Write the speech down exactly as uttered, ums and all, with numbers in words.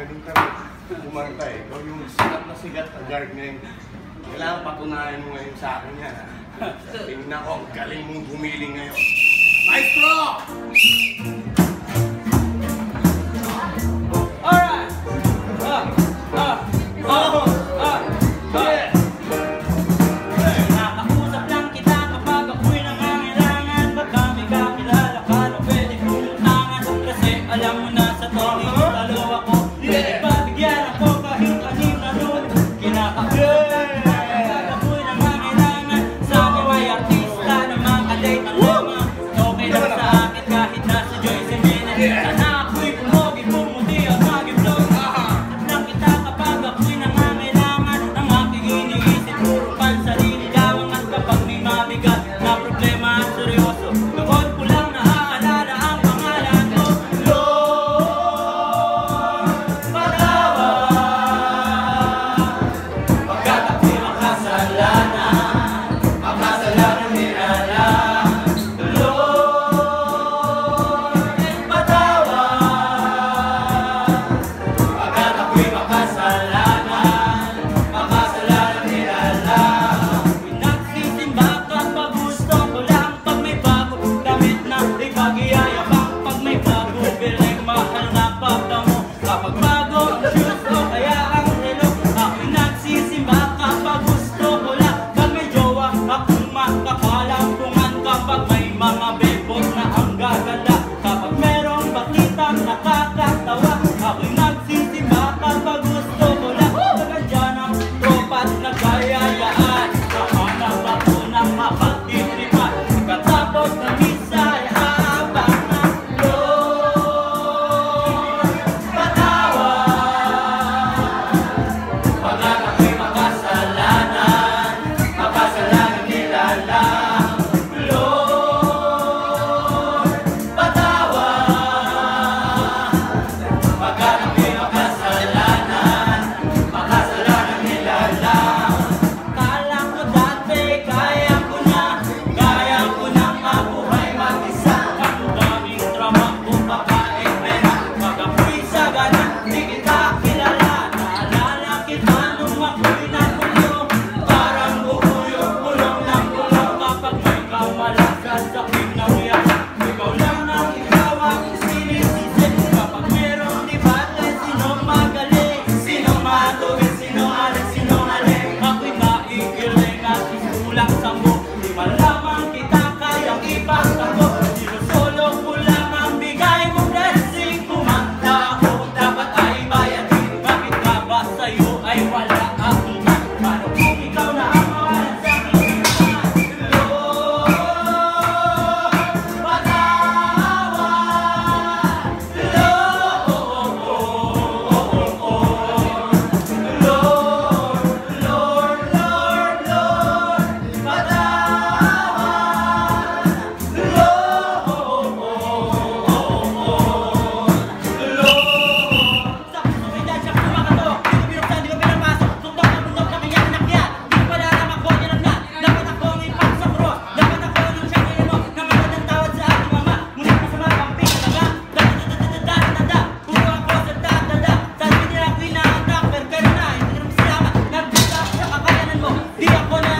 magaling ka rin. Kumanta eh. Ikaw yung sikat na sikat na guard ngayon. Kailangan patunayan mo ngayon sa akin yan. Tingnan ko, ang galing mong gumiling ngayon. Maestro! Alright! Ah! Ah! Ah! Ah! Yeah! Nakakausap lang kita kapag ako'y nangangailangan. Baka may kakilala ka na pwede kong utangan. Kasi alam mo na sa tono, talo ako. Pwede ba bigyan ako kahit anim na nun? Kinakausap lang kita kapag ako'y nangangailangan. Sa akin may artista na makadate ang lama. Okay lang sa akin kahit nasa Joyce Jimenez. Sana ako'y pumogi, pumuti at mag-vlog. At lang kita kapag ako'y nangangailangan. Ang aking iniisip, puro pansarili lamang. At kapag may mabigat na problema at seryoso, doon ko lang naaalala ang pangalan ko. Lord, patawad pagkat ako'y makasalanan, makasalanan nilalang. Lord, patawad pagkat ako'y makasalanan, makasalanan nilalang. Pinagsisimba kapag gusto ko lang. Pag may bago damit na ipag-iyayabang. Pag may bago biling mahal na pagdamo. Kapag bago ang shoes ko kaya ang relo. Ako'y nagsisimba kapag gusto ko lang. Pag may jowa akong makakalampungan. Kapag may mga bebot na ang gagala. Kapag merong bakitang nakakatawa. Ako'y nagsisimba kapag gusto ko lang. Nagandyan ang tropa't nagkayayaan. Kahanap ako ng mapagtitripan. Katapos ng misa ay haabang na. Lord, patawad pagkat ako'y makasalanan, makasalanan nilalang. Lord, patawad pagkat ako'y makasalanan, makasalanan nilalang. Kala ko dati kaya ko na, kaya ko nang mabuhay mag-isa. Ang daming drama kung pagkain pera. Pag ako'y sagana, di kita kilala. Naalala kita nung ako'y nakulong. Parang bubuyog, kulong ng kulong. Kapag may kamalasan sa aking nauyan, ikaw lang ang ikaw ang sinisisi. Kapag merong debate, sino magaling, sino matuwid, sino alis, sino aling. Ako'y maigiling at isulang sa mo. Di malamang kita kayang ipagtanggol. Sinusolo ko lang ang bigay mong blessing. Kumanta ako, dapat ay bayatin. Bakit nga ba sa'yo ay wala akong man? Paano kung ikaw na ang mawalan sa aking iman? Lord, patawad. Lord, Lord, Lord, Lord, Lord, patawad. Lord, Lord. Sa puso siya kumakatok. Binubuksan, di ko pinapasok. Suntok na bundok na kanyang inakyat. Di ko pala alam ako nilagnat. Dapat akong ipagsakro. Dapat ako ng siyang ilimo. Namatod ng tawad sa aking mama. Ngunit masama ang pinalaga. Da-da-da-da-da-da-da-da. Puro ako sa da-da-da. Sabi nila ako'y naatak. Pero kayo na, hindi ka naman salamat. Nagbuka sa kakayanan mo. Di ako na